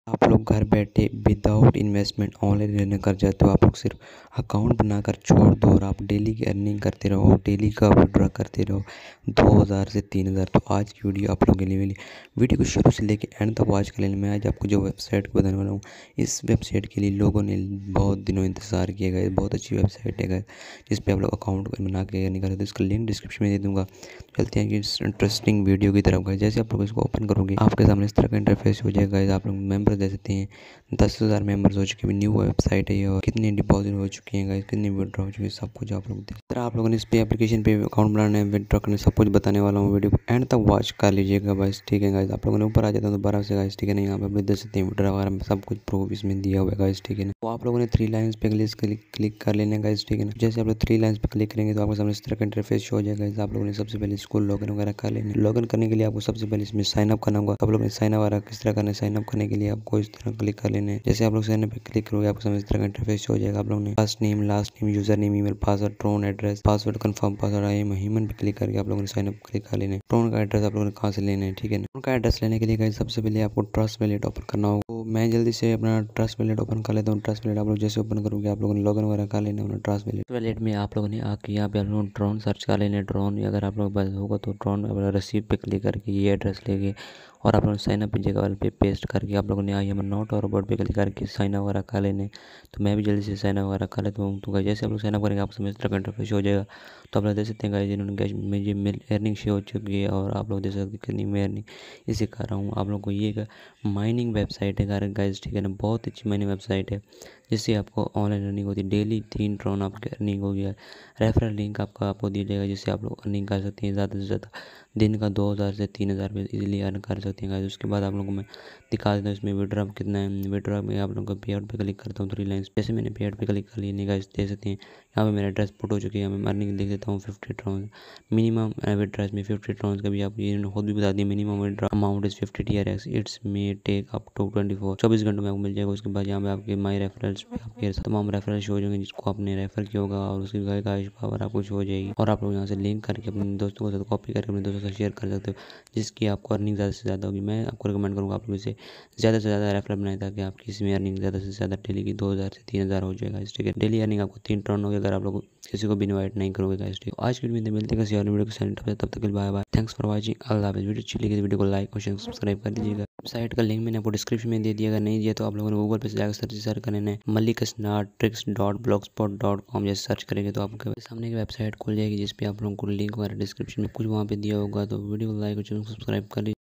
आप लोग घर बैठे विदाउट इन्वेस्टमेंट ऑनलाइन अर्निंग कर जाते हो। आप लोग सिर्फ अकाउंट बनाकर छोड़ दो और आप डेली की अर्निंग करते रहो, डेली का विड्रॉ करते रहो 2000 से 3000। तो आज की वीडियो आप लोगों के लिए मिली। वीडियो को शुरू से लेकर एंड तक वॉच कर लेना। मैं आज आपको जो वेबसाइट को बताने वाला हूँ, इस वेबसाइट के लिए लोगों ने बहुत दिनों इंतज़ार किया गया। बहुत अच्छी वेबसाइट है गाइस, जिस पे आप लोग अकाउंट बना के अर्निंग कर सकते हो। इसका लिंक डिस्क्रिप्शन में दे दूँगा। चलते हैं कि इस इंटरेस्टिंग वीडियो की तरफ। गाइस जैसे आप लोग इसको ओपन करोगे, आपके सामने इस तरह का इंटरफेस हो जाएगा। गाइस आप लोग मेंबर दे सकते हैं। 10,000 मेंबर्स हो चुके हैं। न्यू वेबसाइट है ये, और कितने डिपॉजिट हो चुके हैं गाइस, कितने विड्रॉ हो चुके हैं, सब कुछ आप लोग देख। तरह आप लोगों ने इस पे एप्लीकेशन पे अकाउंट बनाना है, विड्रॉ करना, सब कुछ बताने वाला हूँ। वीडियो को एंड तक वॉच कर लीजिएगा गाइस, ठीक है गाइस। आप लोगों ने ऊपर आ जाता है दोबारा से गाइस, ठीक है ना। यहाँ पे आप देख सकते हैं विड्रॉ वगैरह में सब कुछ प्रूफ इसमें दिया हुआ है गाइस, ठीक है ना। तो आप लोगों ने 3 लाइन्स पे क्लिक कर लेना है गाइस, ठीक है ना। जैसे आप लोग 3 लाइन्स पे क्लिक करेंगे तो आपके सामने इस तरह का इंटरफेस शो हो जाएगा गाइस। आप लोगों ने सबसे पहले इसको लॉगिन वगैरह कर लेना है। लॉगिन करने के लिए आपको सबसे पहले इसमें साइन अप करना होगा। आप लोगों ने साइन अप वगैरह किस तरह करना है, साइन अप करने के लिए आपको इस तरह क्लिक कर लेना है। जैसे आप लोग साइन अप पे क्लिक करोगे, आपको सामने इस तरह का इंटरफेस हो जाएगा। आप लोगों ने first name, last name, user name, email, password, TRON address, password confirm, password I am human पे क्लिक करके आप लोगों ने साइन अप क्लिक कर लेना है। ट्रोन का एड्रेस आप लोगों ने कहाँ से लेना है, ठीक है ना। ट्रोन का एड्रेस लेने के लिए गाइस सबसे पहले आपको ट्रस्ट वैलेट ओपन करना होगा। तो मैं जल्दी से अपना ट्रस्ट वैलेट ओपन कर लेता हूँ। ट्रस्ट वैलेट आप लोग जैसे ओपन करोगे, आप लोगों ने लॉगिन वगैरह कर लेना है ट्रस्ट वैलेट में। आप लोगों ने आके यहाँ पे आप लोग ड्रोन सर्च कर लेना है। ड्रोन अगर आप लोग पास होगा तो ड्रोन रिसीव पे क्लिक करके ये एड्रेस लेके और आप लोग साइन अप जगह वाले पे पेस्ट करके आप लोगों ने आई एम नोट और बोर्ड पे क्लिक करके साइन अप वगैरह कर लेने। तो मैं भी जल्दी से साइन अप वगैरह कर लेता हूँ। तो जैसे आप लोग साइन अप करेंगे, आपको इस तरह का इंटरफेस हो जाएगा। तो आप लोग देख सकते हैं गाइस, जिन्होंने गाइस मुझे मेरी अर्निंग शो हो चुकी है और आप लोग देख सकते हैं कितनी मैं अर्निंग इसे कर रहा हूँ। आप लोग को ये माइनिंग वेबसाइट है गाइस, ठीक है ना। बहुत अच्छी माइनिंग वेबसाइट है, जिससे आपको ऑनलाइन अर्निंग होती है। डेली 3 ट्रोन आपकी अर्निंग हो गया। रेफरल लिंक आपको दिया जाएगा, जिससे आप लोग अर्निंग कर सकते हैं ज़्यादा से ज़्यादा। दिन का 2000 से 3000 रुपये इजीली अर्न कर सकते हैं गाइस। उसके बाद आप लोगों को मैं दिखा देता हूँ इसमें विड्रॉ कितना है। विड्रॉ में आप लोगों को पे आउट पे क्लिक करता हूँ 3 लाइन्स। जैसे मैंने पे आउट पे क्लिक कर लिया गाइस, देख सकते हैं यहाँ पे मेरा एड्रेस पुट हो चुकी है। मैं अर्निंग देख देता हूँ 50 ट्रोन मिनिमम विड्रॉ में 50 ट्रोन का भी आप ये खुद भी बता दिए। Minimum withdraw amount is 50 TRX। It's may take up to 24 घंटों में आपको मिल जाएगा। उसके बाद यहाँ पे आपके माई रेफरल्स पे आपके तमाम रेफरल्स हो जाएंगे जिसको आपने रेफर किया होगा, और उसकी गाइस पावर आपको हो जाएगी। और आप लोग यहाँ से लिंक करके अपने दोस्तों के साथ कॉपी करके अपने दोस्तों से शेयर कर सकते हो, जिसकी आपको अर्निंग ज़्यादा से ज़्यादा होगी। मैं आपको रिकमेंड करूँगा आप लोग इसे ज़्यादा से ज़्यादा रेफर बनाए, ताकि आपकी इसमें अर्निंग ज़्यादा से ज़्यादा डेली की 2000 से 3000 हो जाएगा। ठीक है, डेली अर्निंग आपको 3 टर्न होगी अगर आप लोग किसी को भी इन्वाइट नहीं करोगे गाइस। ठीक है, आज की वीडियो में मिलते हैं किसी और वीडियो के साथ। तब तक के लिए bye bye. Thanks for watching. अल्लाह हाफिज़। वीडियो अच्छी लगी तो वीडियो को लाइक और शेयर सब्सक्राइब कर दीजिएगा। वेबसाइट का लिंक मैंने आपको डिस्क्रिप्शन में दे दिया। अगर नहीं दिया तो आप लोगों ने गूगल पे से जाकर सर्च करना है malikasnartricks.blogspot.com। जैसे सर्च करेंगे तो आपके सामने एक वेबसाइट खुल जाएगी, जिस पे आप लोगों को लिंक वगैरह डिस्क्रिप्शन में कुछ वहाँ पे दिया होगा। तो वीडियो को लाइक और सब्सक्राइब कर लीजिए।